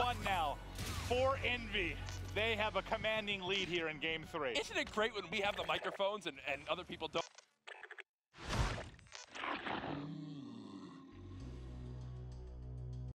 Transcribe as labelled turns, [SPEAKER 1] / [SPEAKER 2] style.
[SPEAKER 1] 2-1 now for Envy. They have a commanding lead here in Game 3.
[SPEAKER 2] Isn't it great when we have the microphones and other people don't?